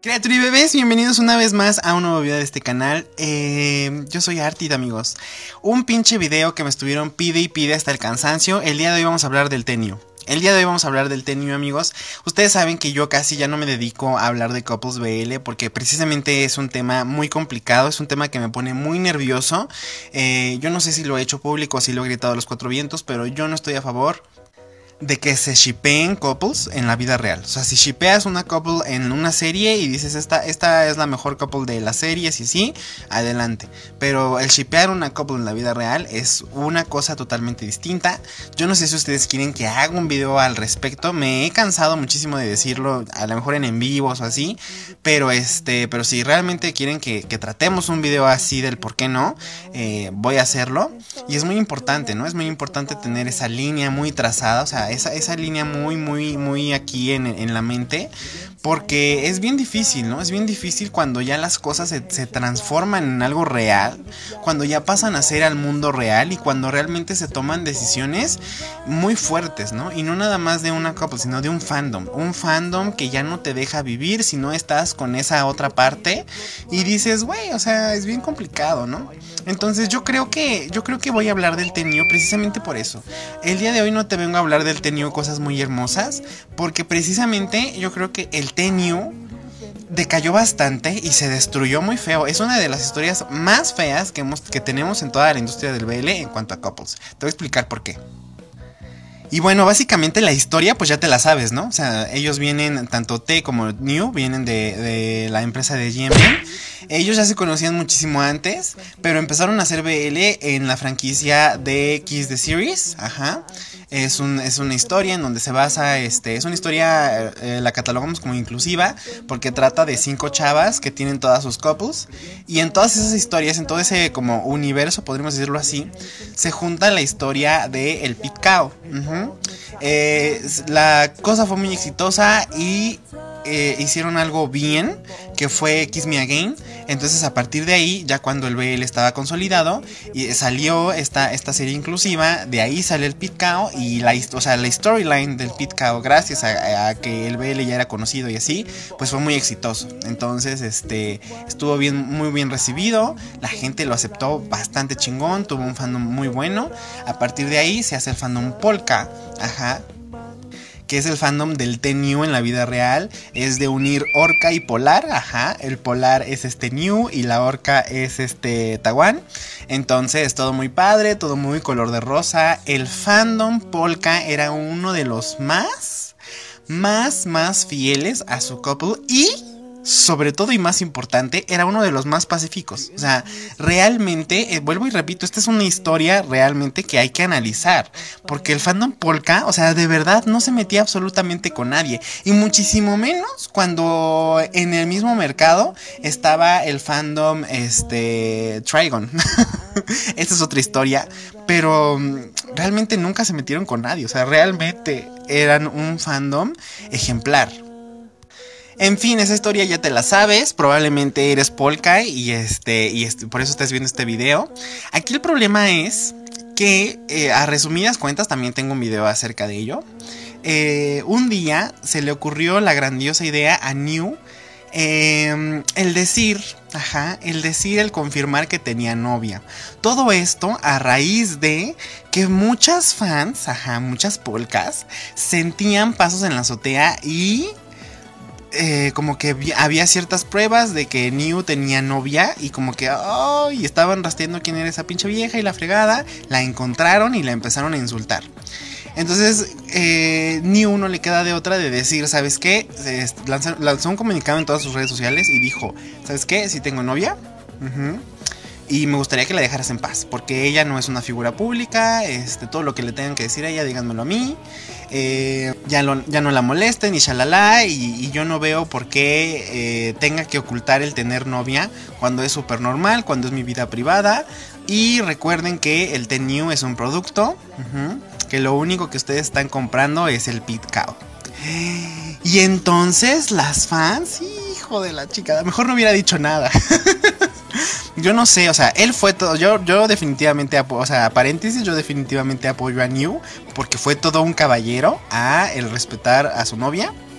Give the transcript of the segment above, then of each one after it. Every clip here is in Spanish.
Criatura y bebés, bienvenidos una vez más a un nuevo video de este canal. Yo soy Artid, amigos. Un pinche video que me estuvieron pide y pide hasta el cansancio. El día de hoy vamos a hablar del Tenniu. Amigos. Ustedes saben que yo casi ya no me dedico a hablar de couples BL porque precisamente es un tema muy complicado, es un tema que me pone muy nervioso. Yo no sé si lo he hecho público o si lo he gritado a los cuatro vientos, pero yo no estoy a favor de que se shippeen couples en la vida real. O sea, si shippeas una couple en una serie y dices esta es la mejor couple de la serie, sí, adelante. Pero el shippear una couple en la vida real es una cosa totalmente distinta. Yo no sé si ustedes quieren que haga un video al respecto. Me he cansado muchísimo de decirlo, a lo mejor en vivos o así. Pero si realmente quieren que tratemos un video así del por qué no, voy a hacerlo. Y es muy importante, ¿no? Es muy importante tener esa línea muy trazada, o sea, esa línea muy aquí en la mente, porque es bien difícil, ¿no? Es bien difícil cuando ya las cosas se transforman en algo real, cuando ya pasan a ser al mundo real y cuando realmente se toman decisiones muy fuertes, ¿no? Y no nada más de una couple, sino de un fandom que ya no te deja vivir si no estás con esa otra parte y dices, güey, o sea, es bien complicado, ¿no? Entonces yo creo que voy a hablar del Tenniu precisamente por eso. El día de hoy no te vengo a hablar del Tenniu cosas muy hermosas, porque precisamente yo creo que el Tenniu decayó bastante y se destruyó muy feo. Es una de las historias más feas que tenemos en toda la industria del BL en cuanto a couples. Te voy a explicar por qué. Y bueno, básicamente la historia pues ya te la sabes, ¿no? O sea, ellos vienen, tanto T como Niu, vienen de la empresa de GMM. Ellos ya se conocían muchísimo antes, pero empezaron a hacer BL en la franquicia de Kiss the Series. Ajá. Es una historia en donde se basa, es una historia, la catalogamos como inclusiva, porque trata de 5 chavas que tienen todas sus couples. Y en todas esas historias, en todo ese como universo, podríamos decirlo así, se junta la historia de el Pit Kao. La cosa fue muy exitosa y hicieron algo bien, que fue Kiss Me Again. Entonces a partir de ahí, ya cuando el BL estaba consolidado, y salió esta serie inclusiva. De ahí sale el Pit Kao y la storyline del Pit Kao, gracias a que el BL ya era conocido y así, pues fue muy exitoso. Entonces estuvo muy bien recibido, la gente lo aceptó bastante chingón, tuvo un fandom muy bueno. A partir de ahí se hace el fandom Polka, ajá, que es el fandom del Tenniu en la vida real. Es de unir Orca y Polar, ajá. El Polar es Niu y la Orca es Tawan. Entonces todo muy padre, todo muy color de rosa. El fandom Polka era uno de los más fieles a su couple y, sobre todo y más importante, era uno de los más pacíficos. O sea, realmente, vuelvo y repito, esta es una historia realmente que hay que analizar, porque el fandom Polka, o sea, de verdad no se metía absolutamente con nadie, y muchísimo menos cuando en el mismo mercado estaba el fandom Trigon. Esta es otra historia, pero realmente nunca se metieron con nadie. O sea, realmente eran un fandom ejemplar. En fin, esa historia ya te la sabes. Probablemente eres Polka y por eso estás viendo este video. Aquí el problema es que, a resumidas cuentas, también tengo un video acerca de ello. Un día se le ocurrió la grandiosa idea a Niu, el confirmar que tenía novia. Todo esto a raíz de que muchas fans, muchas polcas, sentían pasos en la azotea y como que había ciertas pruebas de que Niu tenía novia y como que y estaban rastreando quién era esa pinche vieja y la fregada. La encontraron y la empezaron a insultar. Entonces Niu no le queda de otra de decir, ¿sabes qué? Lanzó un comunicado en todas sus redes sociales y dijo, ¿sabes qué? Sí tengo novia. Y me gustaría que la dejaras en paz, porque ella no es una figura pública. Todo lo que le tengan que decir a ella, díganmelo a mí. Ya no la molesten y shalala. Y yo no veo por qué tenga que ocultar el tener novia cuando es súper normal, cuando es mi vida privada. Y recuerden que el Tenniu es un producto, que lo único que ustedes están comprando es el Pit Kao. Y entonces las fans, hijo de la chica, mejor no hubiera dicho nada. Yo no sé, o sea, él fue todo. Yo definitivamente apoyo, o sea, paréntesis, yo definitivamente apoyo a Niu, porque fue todo un caballero el respetar a su novia.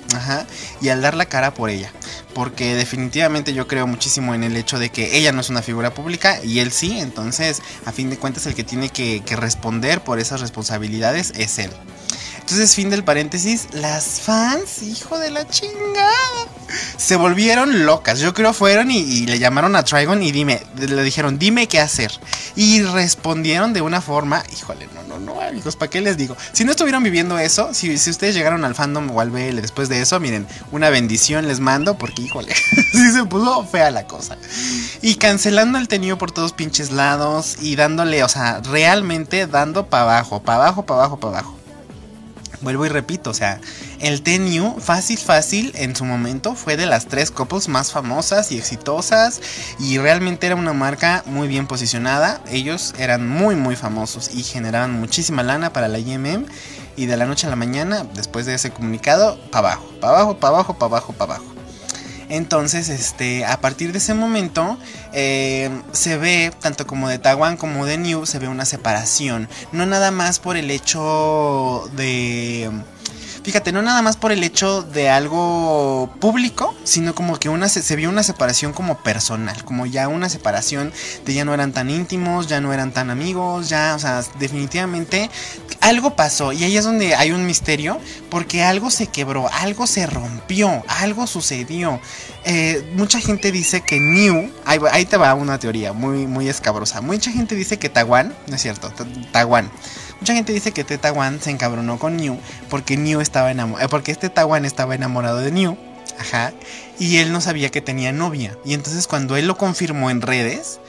Ajá, y al dar la cara por ella, porque definitivamente yo creo muchísimo en el hecho de que ella no es una figura pública y él sí, entonces a fin de cuentas el que tiene que responder por esas responsabilidades es él. Entonces, fin del paréntesis, las fans, hijo de la chingada, se volvieron locas. Yo creo fueron y le llamaron a Trigon y le dijeron, dime qué hacer. Y respondieron de una forma, híjole, no, amigos, ¿para qué les digo? Si no estuvieron viviendo eso, si ustedes llegaron al fandom o al BL después de eso, miren, una bendición les mando porque, híjole, sí se puso fea la cosa. Y cancelando el tenido por todos pinches lados y dándole, o sea, realmente dando para abajo, para abajo, para abajo, para abajo. Vuelvo y repito, o sea, el TNU fácil en su momento fue de las 3 couples más famosas y exitosas y realmente era una marca muy bien posicionada. Ellos eran muy famosos y generaban muchísima lana para la IMM y de la noche a la mañana, después de ese comunicado, para abajo, para abajo, para abajo, para abajo, para abajo. Entonces, a partir de ese momento, se ve, tanto como de Taewan como de NIU, se ve una separación. No nada más por el hecho de... Fíjate, no nada más por el hecho de algo público, sino como que se vio una separación como personal, como ya una separación de ya no eran tan íntimos, ya no eran tan amigos, ya, o sea, definitivamente algo pasó y ahí es donde hay un misterio, porque algo se quebró, algo se rompió, algo sucedió. Mucha gente dice que NIU, ahí te va una teoría muy escabrosa. Mucha gente dice que Taewan, no es cierto, Taewan. Mucha gente dice que Taewan se encabronó con NIU porque NIU estaba porque Taewan estaba enamorado de NIU, ajá, y él no sabía que tenía novia. Y entonces cuando él lo confirmó en redes,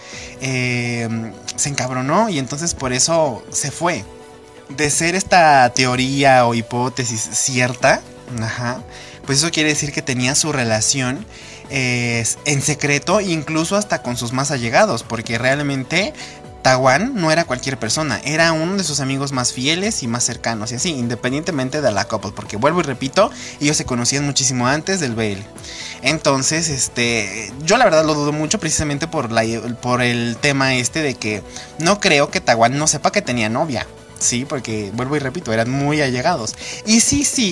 se encabronó y entonces por eso se fue. De ser esta teoría o hipótesis cierta, ajá, pues eso quiere decir que tenía su relación en secreto, incluso hasta con sus más allegados, porque realmente Taewan no era cualquier persona, era uno de sus amigos más fieles y más cercanos y así, independientemente de la couple, porque vuelvo y repito, ellos se conocían muchísimo antes del BL. Entonces, yo la verdad lo dudo mucho precisamente por el tema de que no creo que Taewan no sepa que tenía novia. Sí, porque vuelvo y repito, eran muy allegados. Y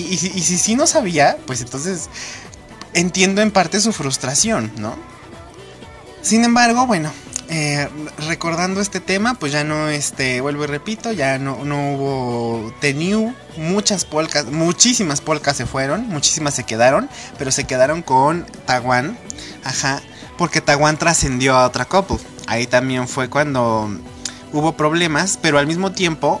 si no sabía, pues entonces entiendo en parte su frustración, ¿no? Sin embargo, bueno, recordando este tema, pues ya no, vuelvo y repito, ya no hubo TNU. Muchísimas polcas se fueron, muchísimas se quedaron, pero se quedaron con Taewan, ajá, porque Taewan trascendió a otra couple. Ahí también fue cuando hubo problemas, pero al mismo tiempo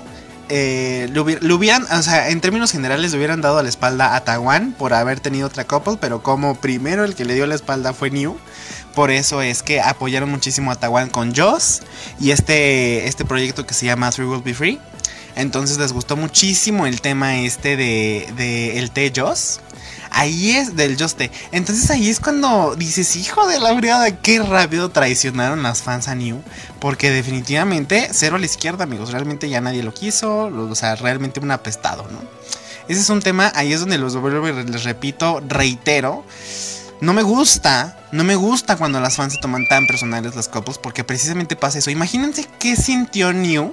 le hubieran, o sea, en términos generales le hubieran dado la espalda a Taewan por haber tenido otra couple, pero como primero el que le dio la espalda fue NIU, por eso es que apoyaron muchísimo a Taewan con Joss y este proyecto que se llama Three Will Be Free. Entonces les gustó muchísimo el tema de el T-Joss. Ahí es del Just T. Entonces ahí es cuando dices, hijo de la brigada, qué rápido traicionaron las fans a NIU. Porque definitivamente cero a la izquierda, amigos. Realmente ya nadie lo quiso. O sea, realmente un apestado, ¿no? Ese es un tema, ahí es donde les repito, reitero. No me gusta cuando las fans se toman tan personales las couples, porque precisamente pasa eso. Imagínense qué sintió NIU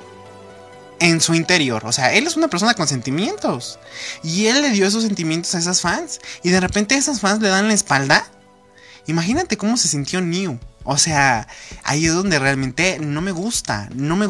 en su interior. O sea, él es una persona con sentimientos y él le dio esos sentimientos a esas fans y de repente esas fans le dan la espalda. Imagínate cómo se sintió NIU. O sea, ahí es donde realmente no me gusta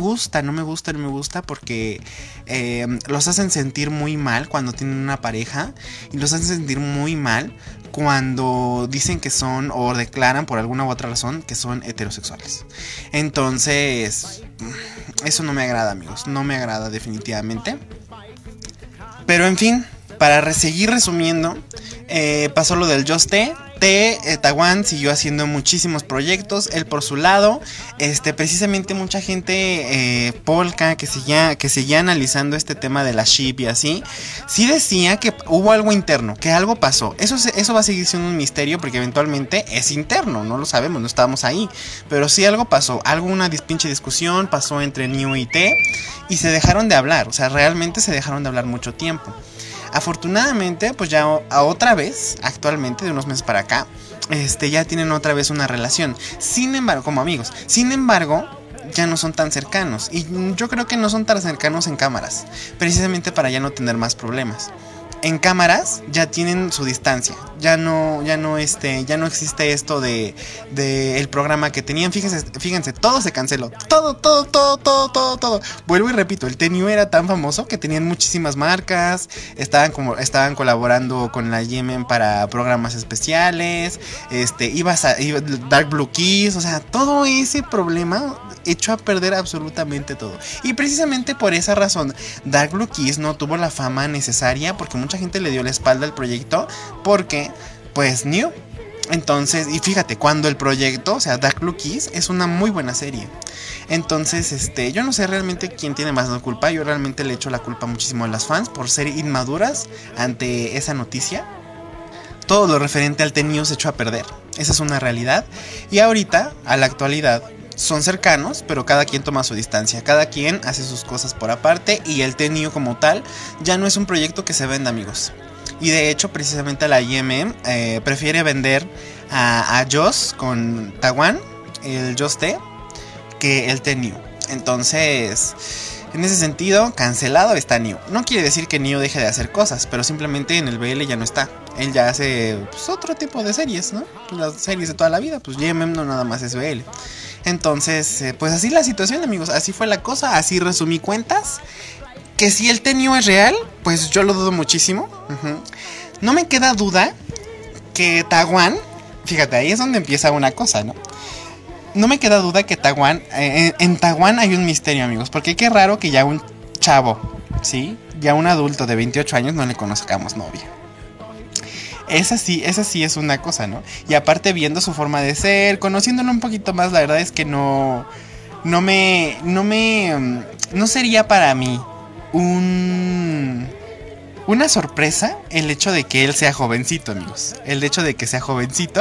porque los hacen sentir muy mal cuando tienen una pareja y los hacen sentir muy mal cuando dicen que son o declaran por alguna u otra razón que son heterosexuales. Entonces, eso no me agrada, amigos, no me agrada definitivamente. Pero en fin, para seguir resumiendo, pasó lo del Just T. Taewan siguió haciendo muchísimos proyectos, él por su lado, precisamente mucha gente polka que seguía analizando este tema de la ship y así, sí decía que hubo algo interno, que algo pasó. Eso va a seguir siendo un misterio porque eventualmente es interno, no lo sabemos, no estábamos ahí, pero sí algo pasó, una pinche discusión pasó entre NIU y T y se dejaron de hablar, o sea, realmente se dejaron de hablar mucho tiempo. Afortunadamente, pues ya otra vez, actualmente de unos meses para acá, ya tienen otra vez una relación. Sin embargo, como amigos, ya no son tan cercanos. Y yo creo que no son tan cercanos en cámaras, precisamente para ya no tener más problemas. en cámaras ya tienen su distancia. Ya no existe esto de el programa que tenían. Fíjense, todo se canceló. Todo. Vuelvo y repito, el Tenio era tan famoso que tenían muchísimas marcas. Estaban colaborando con la Yemen para programas especiales. Iba Dark Blue Keys. O sea, todo ese problema echó a perder absolutamente todo. Y precisamente por esa razón, Dark Blue Keys no tuvo la fama necesaria, porque mucha gente le dio la espalda al proyecto, porque pues New. Entonces, y fíjate, cuando el proyecto, o sea, Dark Blue Keys es una muy buena serie. Entonces, yo no sé realmente quién tiene más la culpa. Yo realmente le echo la culpa muchísimo a las fans por ser inmaduras ante esa noticia. Todo lo referente al Tenio se echó a perder. Esa es una realidad. Y ahorita, a la actualidad, son cercanos, pero cada quien toma su distancia. Cada quien hace sus cosas por aparte. Y el Tenio como tal ya no es un proyecto que se venda, amigos. Y de hecho, precisamente la IMM prefiere vender a Joss con Taguan, el Joss T, que el Tenio. Entonces, en ese sentido, cancelado está Neo. No quiere decir que Neo deje de hacer cosas, pero simplemente en el BL ya no está. Él ya hace pues, otro tipo de series, ¿no? Las series de toda la vida, pues YMM no nada más es BL. Entonces, pues así la situación, amigos. Así fue la cosa, así resumí cuentas. Que si el Tenio es real, pues yo lo dudo muchísimo. No me queda duda que Taguan, fíjate, ahí es donde empieza una cosa, ¿no? No me queda duda que Taguan, en Taguan hay un misterio, amigos. Porque qué raro que ya un chavo, ¿sí? Ya un adulto de 28 años no le conozcamos novia. Esa sí es una cosa, ¿no? Y aparte viendo su forma de ser, conociéndolo un poquito más, la verdad es que no sería para mí una sorpresa el hecho de que él sea jovencito, amigos. El hecho de que sea jovencito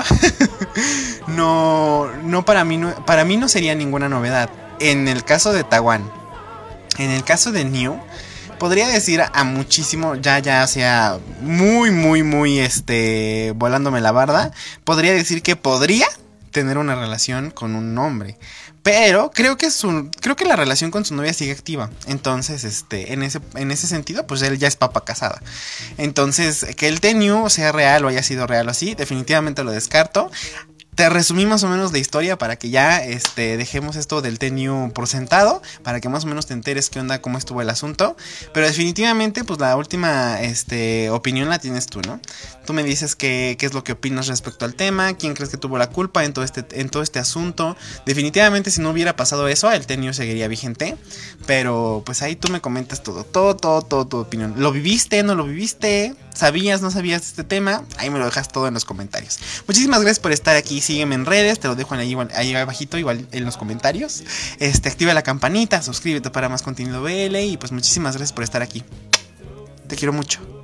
para mí no sería ninguna novedad. En el caso de Taguan, en el caso de New, podría decir a muchísimo, ya sea muy volándome la barda, podría decir que podría tener una relación con un hombre. Pero creo que la relación con su novia sigue activa. Entonces, en ese sentido, pues él ya es papa casada. Entonces, que el Tenio sea real o haya sido real o así, definitivamente lo descarto. Te resumí más o menos la historia para que ya dejemos esto del Tenio por sentado, para que más o menos te enteres qué onda, cómo estuvo el asunto. Pero definitivamente, pues la última opinión la tienes tú, ¿no? Tú me dices qué es lo que opinas respecto al tema, quién crees que tuvo la culpa en todo este asunto. Definitivamente, si no hubiera pasado eso, el Tenio seguiría vigente. Pero pues ahí tú me comentas todo tu opinión. ¿Lo viviste? ¿No lo viviste? ¿Sabías? ¿No sabías de este tema? Ahí me lo dejas todo en los comentarios. Muchísimas gracias por estar aquí. Sígueme en redes, te lo dejo ahí abajito, igual en los comentarios. Activa la campanita, suscríbete para más contenido BL. Y pues muchísimas gracias por estar aquí. Te quiero mucho.